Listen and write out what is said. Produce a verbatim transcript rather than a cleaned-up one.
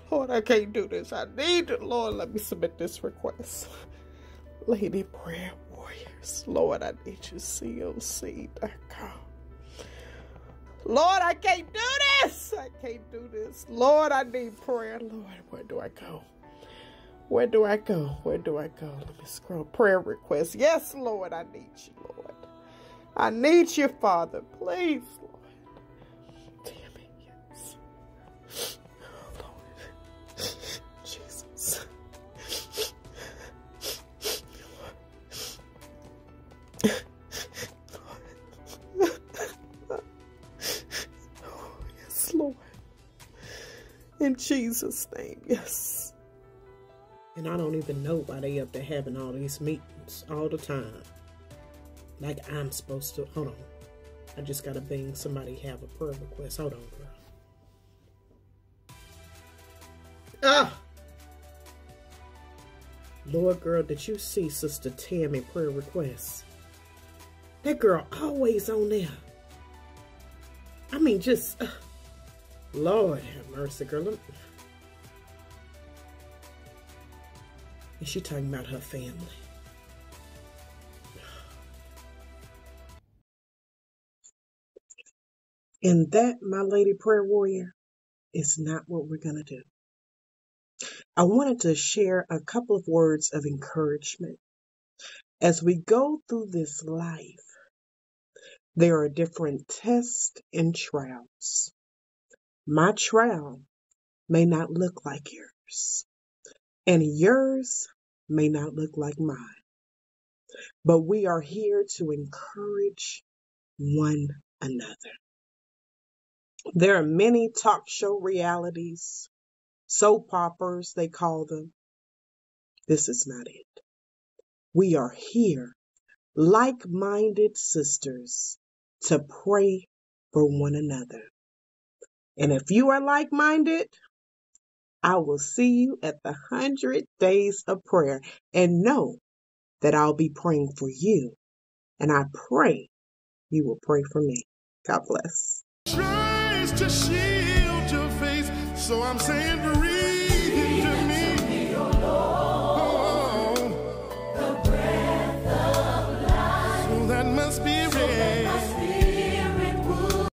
Lord, I can't do this. I need it. Lord, let me submit this request. Lady Prayer Warriors. Lord, I need you, C O C dot com. Lord, I can't do this. I can't do this. Lord, I need prayer. Lord, where do I go? Where do I go? Where do I go? Let me scroll. Prayer requests. Yes, Lord, I need you, Lord. I need you, Father. Please, Lord. Damn it, yes. Oh, Lord. Jesus. Oh, yes, Lord. In Jesus' name, yes. And I don't even know why they up there having all these meetings all the time. Like I'm supposed to. Hold on. I just got to bing somebody have a prayer request. Hold on, girl. Ah! Lord, girl, did you see Sister Tammy prayer requests? That girl always on there. I mean, just... Uh, Lord have mercy, girl. Let me, and she talking about her family. And that, my lady prayer warrior, is not what we're going to do. I wanted to share a couple of words of encouragement. As we go through this life, there are different tests and trials. My trial may not look like yours, and yours may not look like mine. But we are here to encourage one another. There are many talk show realities, soap operas, they call them. This is not it. We are here, like-minded sisters, to pray for one another. And if you are like-minded, I will see you at the hundred days of prayer, and know that I'll be praying for you. And I pray you will pray for me. God bless. Tries to shield your face, so I'm saying